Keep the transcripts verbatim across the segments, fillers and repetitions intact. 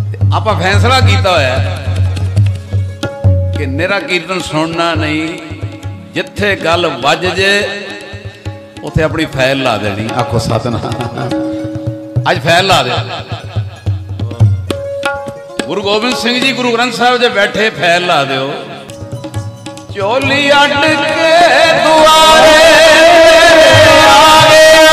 आप फैसला किया होया कि निरा कीर्तन सुनना नहीं, जिथे गल वज जे उथे अपनी फैल ला देनी। आखो सतनाम, अज फैल ला दे। गुरु गोबिंद सिंह जी गुरु ग्रंथ साहब जे बैठे फैल ला दो। चोली अट के दुआरे आ गया,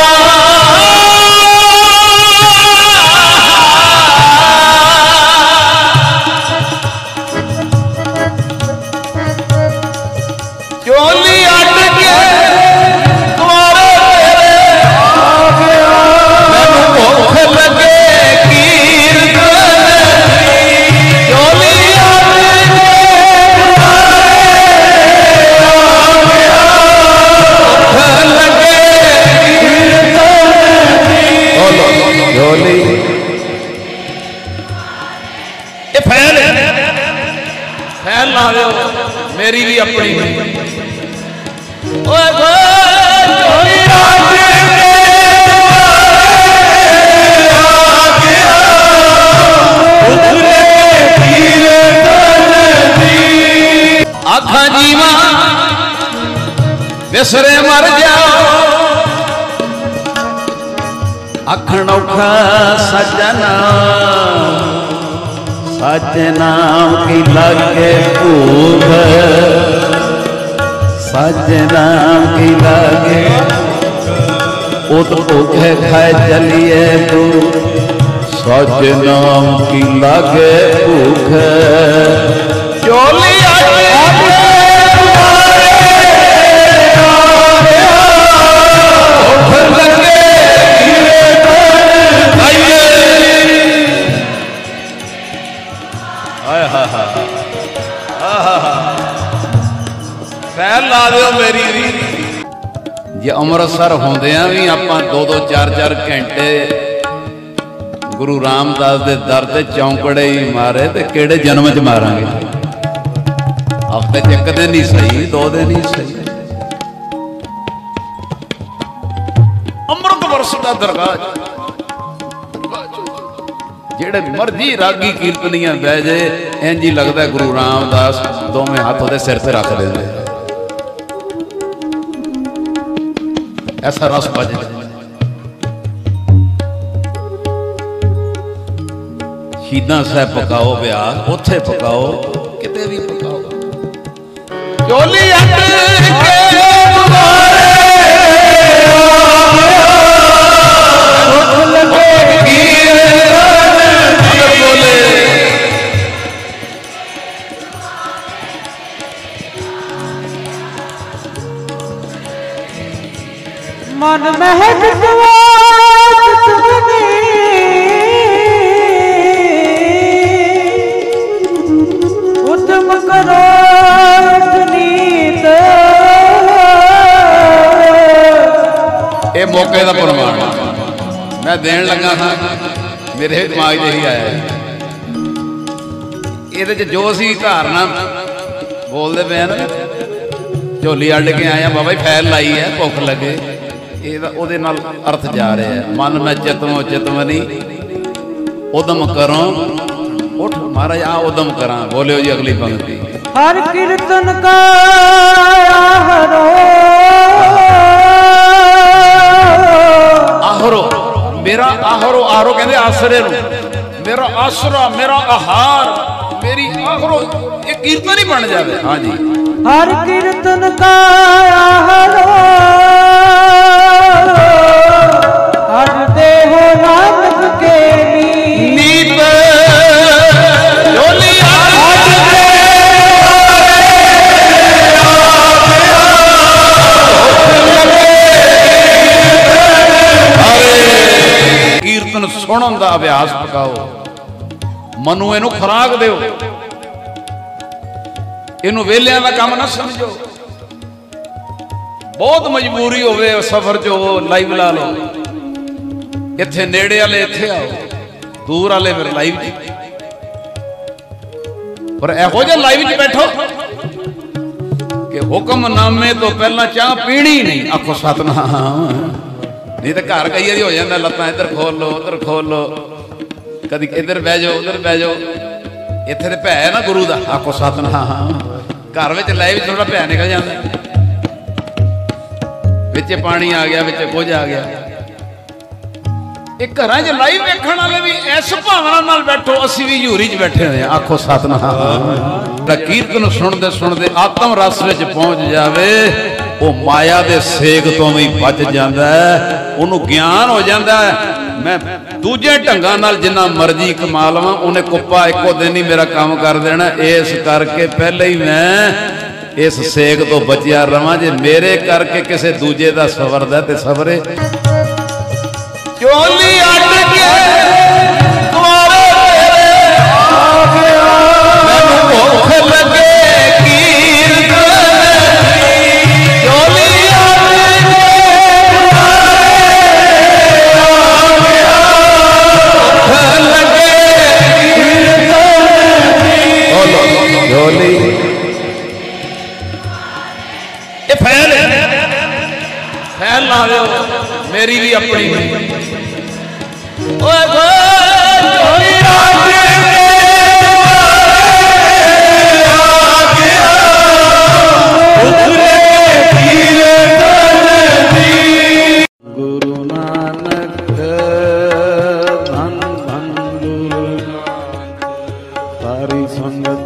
चोली अट के दुआरे आ गया, मैनू भुख लगे मेरी भी अपनी आखा जीवा विसरे मर जाओ, आखण औखा सजना सच नाम की लगे भूख, सच नाम की लगे उत भूखे खाए चलिए तू, सच नाम की लगे भूख। चोली फैल ला दो मेरी भी। जे अमृतसर होंदियां भी आपां दो दो चार चार घंटे गुरु रामदास दे दर ते चौंकड़े ही मारे ते केड़े जन्म च मारांगे। हफ्ते च एक दिन ही सही, दो दिन ही सही। अमृत बरसदा दरगाह जेड़े मर्जी रागी कीर्तनिया बह जाए, इंज ही लगता है गुरु रामदास दोवें हाथ उहदे सिर से रख देंगे। ऐसा रस बज शहीदां साहब पकाओ, ब्याह उथे पकाओ, किते भी पकाओ। चोली अट के दुआरे मन महक उद्यम करो नीत। ये मौके का प्रमाण मैं देन लगा था, मेरे दिमाग यही आया। ये जो असी धारना बोलते पे ना, झोली अड्ड के आया बाबा जी फैल लाई है, भुख लगे, ये नाल अर्थ जा रहा है। मन में चितमो चितमनी उदम करो, उठ महाराज आ उदम करा। बोलियो जी अगली पंक्ति। हर कीर्तन का आहरो आहरो मेरा आहरो, आहरो कहते आसरे नु, मेरा आसरा मेरा आहार मेरी आहरो, ये कीर्तन ही बन जाए। हाँ जी। हर कीर्तन का आहरो हर देह नानक के नीत। कीर्तन सुनन का अभ्यास पकाओ, मनु इनू खुराक दो, इनू वेलियां का काम ना समझो। बहुत मजबूरी होवे सफर च हो लाइव ला लो, इत्थे नेड़े वाले इत्थे आओ, दूर वाले फिर लाइव च। पर एहो जिहा लाइव च बैठो कि हुक्मनामे तो पहला चाह पीनी नहीं। आखो सतनाम, नहीं तो घर कई बार हो जाता, लत्तां इधर खोल लो उधर खोल लो, कदी इधर बह जाओ उधर बह जाओ। इत्थे ते भै है ना गुरु दा, आखो सतनाम। घर विच लै भी थोड़ा भै निकल जाता, विच पानी आ गया, विच कुछ आ गया। एक घर च लाइव वेखण वाले भी इस भावना नाल बैठो, असी भी हजूरी च बैठे हुए हैं, आखो सतनाम। कीर्तन सुनते सुनते आत्म रस विच पहुंच जावे, वो माया दे सेक तो भी बच जाता है, उन्होंने ज्ञान हो जाता है। मैं दूजे ढंगा नाल जिन्ना मर्जी कमा लवां, उन्हें कुप्पा एको दिन ही मेरा काम कर देना। इस करके पहले ही मैं इस सेक तो बचिया रवां। जे मेरे करके किसी दूजे का सवरदा ते सवरे। चोली अट के द्वारे तेरे मैनू भुख लगे कीर्तन दी। चोली अट के भुख लगे कीर्तन दी। चोली ये फैल फैल ला दो, मेरी भी अपनी गुरु नानक धन धन गुरु नानक, सारी संगत